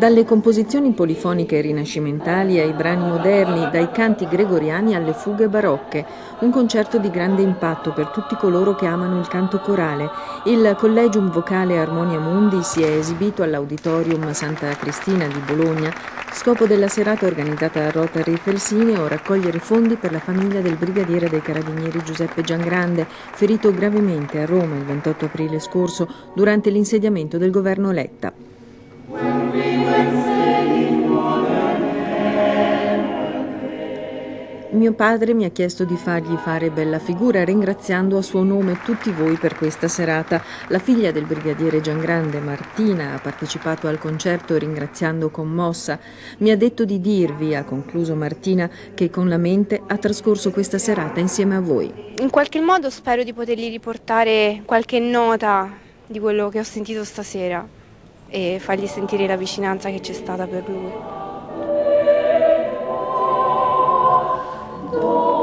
Dalle composizioni polifoniche rinascimentali ai brani moderni, dai canti gregoriani alle fughe barocche, un concerto di grande impatto per tutti coloro che amano il canto corale. Il Collegium Vocale Armonia Mundi si è esibito all'Auditorium Santa Cristina di Bologna. Scopo della serata organizzata da Rotary Felsineo raccogliere fondi per la famiglia del brigadiere dei carabinieri Giuseppe Giangrande, ferito gravemente a Roma il 28 aprile scorso durante l'insediamento del governo Letta. Mio padre mi ha chiesto di fargli fare bella figura, ringraziando a suo nome tutti voi per questa serata. La figlia del brigadiere Giangrande, Martina, ha partecipato al concerto ringraziando commossa. Mi ha detto di dirvi, ha concluso Martina, che con la mente ha trascorso questa serata insieme a voi. In qualche modo spero di potergli riportare qualche nota di quello che ho sentito stasera e fargli sentire la vicinanza che c'è stata per lui.